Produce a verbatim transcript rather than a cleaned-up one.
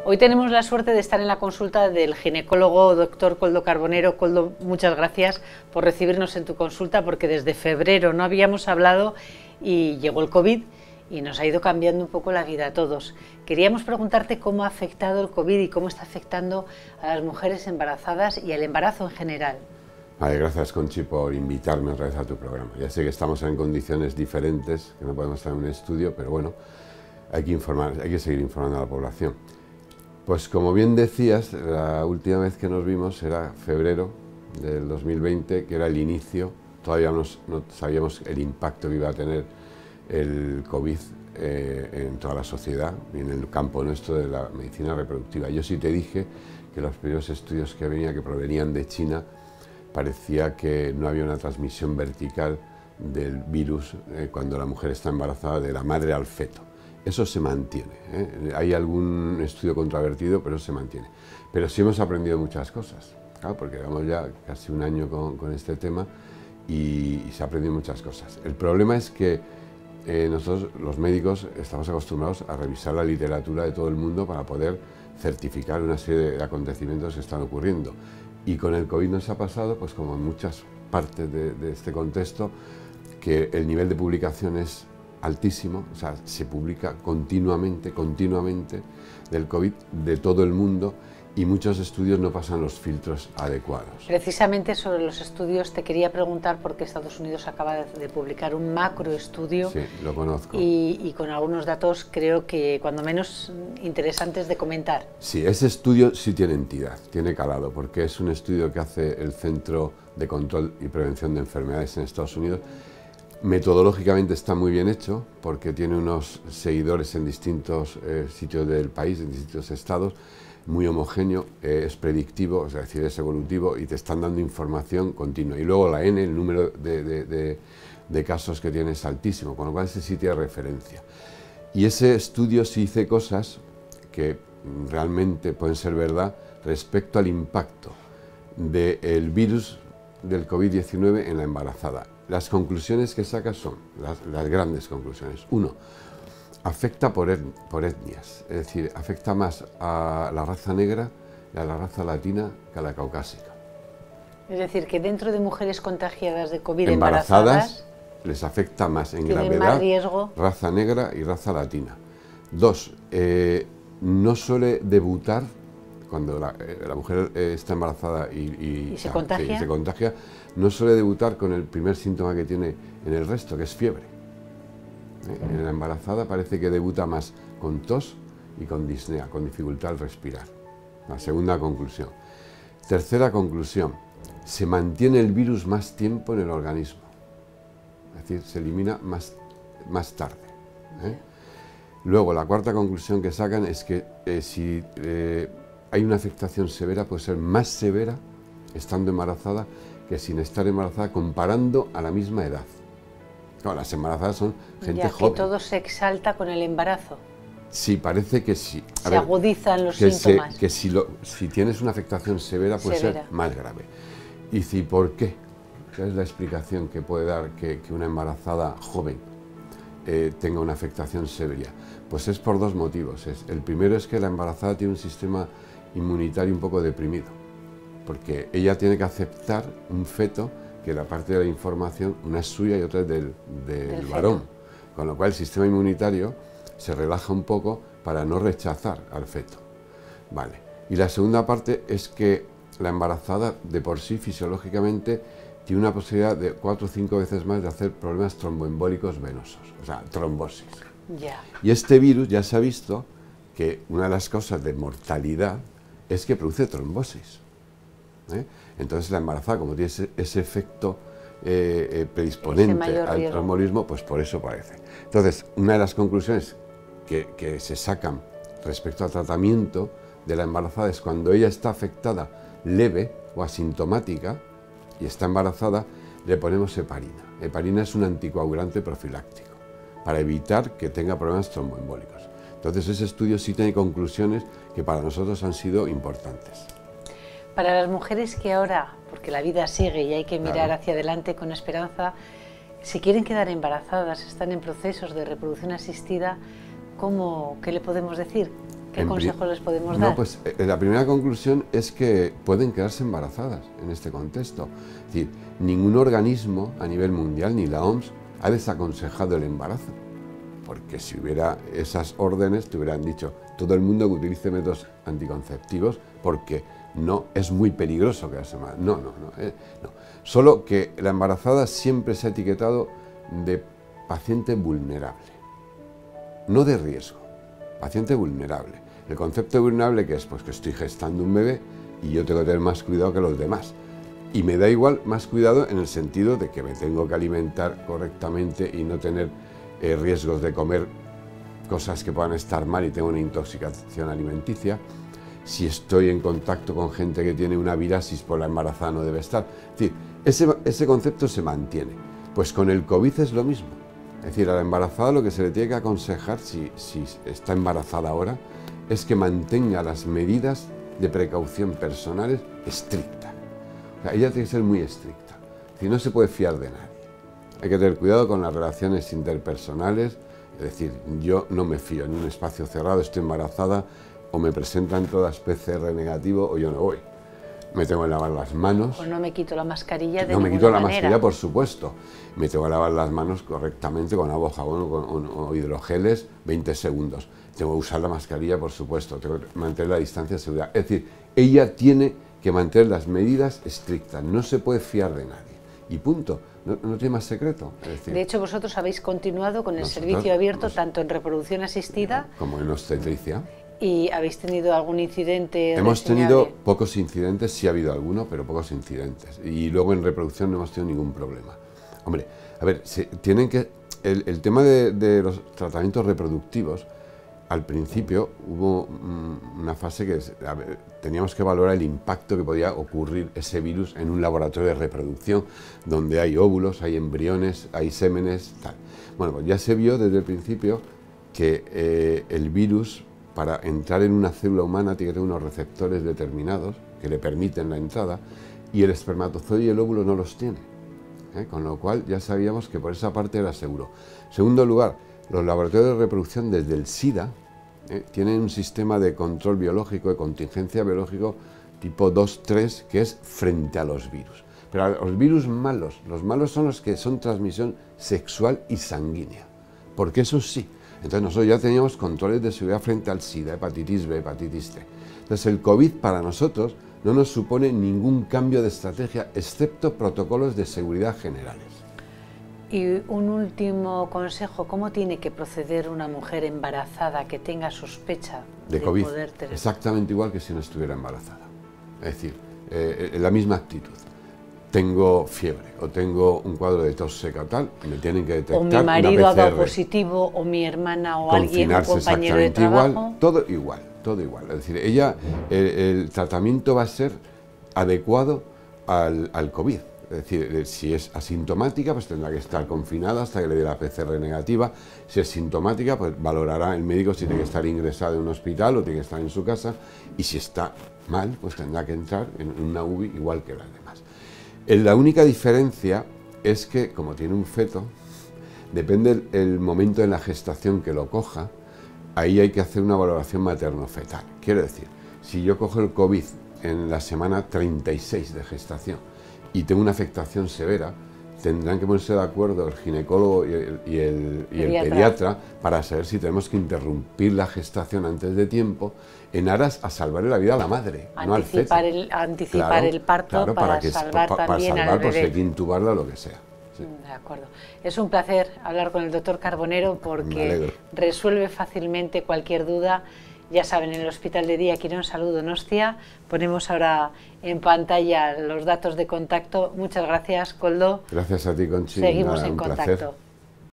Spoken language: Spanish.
Hoy tenemos la suerte de estar en la consulta del ginecólogo doctor Koldo Carbonero. Koldo, muchas gracias por recibirnos en tu consulta, porque desde febrero no habíamos hablado y llegó el COVID y nos ha ido cambiando un poco la vida a todos. Queríamos preguntarte cómo ha afectado el COVID y cómo está afectando a las mujeres embarazadas y al embarazo en general. Vale, gracias, Conchi, por invitarme otra vez a tu programa. Ya sé que estamos en condiciones diferentes, que no podemos estar en un estudio, pero bueno, hay que informar, hay que seguir informando a la población. Pues como bien decías, la última vez que nos vimos era febrero del dos mil veinte, que era el inicio, todavía no, no sabíamos el impacto que iba a tener el COVID eh, en toda la sociedad y en el campo nuestro de la medicina reproductiva. Yo sí te dije que los primeros estudios que venía, que provenían de China, parecía que no había una transmisión vertical del virus eh, cuando la mujer está embarazada, de la madre al feto. Eso se mantiene, ¿eh? Hay algún estudio controvertido, pero se mantiene. Pero sí hemos aprendido muchas cosas, claro, porque llevamos ya casi un año con, con este tema y, y se ha aprendido muchas cosas. El problema es que eh, nosotros, los médicos, estamos acostumbrados a revisar la literatura de todo el mundo para poder certificar una serie de acontecimientos que están ocurriendo. Y con el COVID nos ha pasado, pues como en muchas partes de, de este contexto, que el nivel de publicación es altísimo, o sea, se publica continuamente, continuamente del COVID de todo el mundo y muchos estudios no pasan los filtros adecuados. Precisamente sobre los estudios te quería preguntar, porque Estados Unidos acaba de publicar un macroestudio. Sí, lo conozco. Y, y con algunos datos creo que cuando menos interesantes de comentar. Sí, ese estudio sí tiene entidad, tiene calado, porque es un estudio que hace el Centro de Control y Prevención de Enfermedades en Estados Unidos. Metodológicamente está muy bien hecho, porque tiene unos seguidores en distintos eh, sitios del país, en distintos estados, muy homogéneo, eh, es predictivo, es decir, es evolutivo y te están dando información continua. Y luego la N, el número de, de, de, de casos que tiene es altísimo, con lo cual ese sí tiene referencia. Y ese estudio sí dice cosas que realmente pueden ser verdad respecto al impacto del virus del COVID diecinueve en la embarazada. Las conclusiones que saca son las, las grandes conclusiones. Uno, afecta por, et, por etnias, es decir, afecta más a la raza negra y a la raza latina que a la caucásica. Es decir, que dentro de mujeres contagiadas de COVID embarazadas, embarazadas les afecta más en tienen gravedad más riesgo. Raza negra y raza latina. Dos, eh, no suele debutar cuando la, eh, la mujer eh, está embarazada y, y, ¿Y se, o sea, contagia? Sí, y se contagia, no suele debutar con el primer síntoma que tiene en el resto, que es fiebre. ¿Eh? En la embarazada parece que debuta más con tos y con disnea, con dificultad al respirar. La segunda conclusión. Tercera conclusión, se mantiene el virus más tiempo en el organismo, es decir, se elimina más, más tarde. ¿eh? Luego, la cuarta conclusión que sacan es que eh, si eh, hay una afectación severa, puede ser más severa estando embarazada que sin estar embarazada, comparando a la misma edad. Claro, las embarazadas son gente ya joven. que todo se exalta con el embarazo. Sí, parece que sí. A se ver, agudizan los que síntomas. Se, que si, lo, si tienes una afectación severa, puede severa. ser más grave. Y si, ¿por qué? ¿Qué es la explicación que puede dar que, que una embarazada joven eh, tenga una afectación severa? Pues es por dos motivos. Es, el primero es que la embarazada tiene un sistema inmunitario un poco deprimido, porque ella tiene que aceptar un feto que la parte de la información, una es suya y otra es del, del, del varón, con lo cual el sistema inmunitario se relaja un poco para no rechazar al feto. Vale. Y la segunda parte es que la embarazada de por sí fisiológicamente tiene una posibilidad de cuatro o cinco veces más de hacer problemas tromboembólicos venosos, o sea, trombosis. Ya. Y este virus ya se ha visto que una de las causas de mortalidad es que produce trombosis. ¿eh? Entonces la embarazada, como tiene ese, ese efecto eh, eh, predisponente al riesgo. Trombolismo, pues por eso parece. Entonces, una de las conclusiones que, que se sacan respecto al tratamiento de la embarazada es cuando ella está afectada leve o asintomática y está embarazada, le ponemos heparina. Heparina es un anticoagulante profiláctico para evitar que tenga problemas tromboembólicos. Entonces ese estudio sí tiene conclusiones que para nosotros han sido importantes. Para las mujeres que ahora, porque la vida sigue y hay que mirar claro. hacia adelante con esperanza, si quieren quedar embarazadas, están en procesos de reproducción asistida, ¿cómo, qué le podemos decir? ¿Qué en consejos les podemos dar? No, pues eh, la primera conclusión es que pueden quedarse embarazadas en este contexto. Es decir, ningún organismo a nivel mundial, ni la O M S, ha desaconsejado el embarazo. Porque si hubiera esas órdenes, te hubieran dicho todo el mundo que utilice métodos anticonceptivos porque no es muy peligroso quedarse embarazada. No, no, no, eh, no. Solo que la embarazada siempre se ha etiquetado de paciente vulnerable, no de riesgo, paciente vulnerable. El concepto de vulnerable, que es pues que estoy gestando un bebé y yo tengo que tener más cuidado que los demás. Y me da igual más cuidado en el sentido de que me tengo que alimentar correctamente y no tener eh, riesgos de comer cosas que puedan estar mal y tengo una intoxicación alimenticia. Si estoy en contacto con gente que tiene una virasis, por la embarazada no debe estar. Es decir, ese, ese concepto se mantiene. Pues con el COVID es lo mismo. Es decir, a la embarazada lo que se le tiene que aconsejar, si, si está embarazada ahora, es que mantenga las medidas de precaución personales estrictas. O sea, ella tiene que ser muy estricta. Si no se puede fiar de nadie. Hay que tener cuidado con las relaciones interpersonales. Es decir, yo no me fío en un espacio cerrado, estoy embarazada, o me presentan todas P C R negativo o yo no voy. Me tengo que lavar las manos. O no me quito la mascarilla de No me ninguna quito la manera. mascarilla, por supuesto. Me tengo que lavar las manos correctamente con agua, jabón o, con, o, o hidrogeles veinte segundos. Tengo que usar la mascarilla, por supuesto. Tengo que mantener la distancia de seguridad. Es decir, ella tiene que mantener las medidas estrictas. No se puede fiar de nadie. Y punto. No, no tiene más secreto. Es decir, de hecho, vosotros habéis continuado con el nosotros, servicio abierto, nos, tanto en reproducción asistida como en obstetricia. ¿Y habéis tenido algún incidente? Hemos reseñable? tenido pocos incidentes, sí ha habido alguno, pero pocos incidentes. Y luego en reproducción no hemos tenido ningún problema. Hombre, a ver, se, tienen que el, el tema de, de los tratamientos reproductivos, al principio hubo mm, una fase que a ver, teníamos que valorar el impacto que podía ocurrir ese virus en un laboratorio de reproducción, donde hay óvulos, hay embriones, hay sémenes, tal. Bueno, pues ya se vio desde el principio que eh, el virus, para entrar en una célula humana, tiene que tener unos receptores determinados que le permiten la entrada, y el espermatozoide y el óvulo no los tiene. ¿eh? Con lo cual ya sabíamos que por esa parte era seguro. Segundo lugar, los laboratorios de reproducción desde el SIDA ¿eh? tienen un sistema de control biológico, de contingencia biológico tipo dos tres, que es frente a los virus. Pero a los virus malos, los malos son los que son transmisión sexual y sanguínea, porque eso sí. Entonces nosotros ya teníamos controles de seguridad frente al SIDA, hepatitis B, hepatitis C. Entonces el COVID para nosotros no nos supone ningún cambio de estrategia, excepto protocolos de seguridad generales. Y un último consejo, ¿cómo tiene que proceder una mujer embarazada que tenga sospecha de, de COVID? Poder tener? Exactamente igual que si no estuviera embarazada. Es decir, eh, la misma actitud. Tengo fiebre o tengo un cuadro de tos seca o tal, me tienen que detectar o mi marido una P C R. haga positivo, o mi hermana o alguien, un Confinarse compañero de exactamente trabajo. igual, todo igual, todo igual. Es decir, ella, el, el tratamiento va a ser adecuado al, al COVID. Es decir, si es asintomática, pues tendrá que estar confinada hasta que le dé la P C R negativa. Si es sintomática, pues valorará el médico si tiene que estar ingresado en un hospital o tiene que estar en su casa. Y si está mal, pues tendrá que entrar en una U B I igual que las demás. La única diferencia es que, como tiene un feto, depende el, el momento en la gestación que lo coja, ahí hay que hacer una valoración materno-fetal. Quiero decir, si yo cojo el COVID en la semana treinta y seis de gestación y tengo una afectación severa, tendrán que ponerse de acuerdo el ginecólogo y el, y el, y el pediatra. pediatra para saber si tenemos que interrumpir la gestación antes de tiempo en aras a salvarle la vida a la madre, Anticipar, no al feto. el, anticipar Claro, el parto claro, para, para que, salvar pa, pa, también para salvar, al pues bebé. hay que intubarla o lo que sea. Sí. De acuerdo. Es un placer hablar con el doctor Carbonero porque resuelve fácilmente cualquier duda. Ya saben, en el Hospital de Día Quirón Salud Donostia ponemos ahora en pantalla los datos de contacto. Muchas gracias, Koldo. Gracias a ti, Conchi. Seguimos Nada, en un contacto. placer.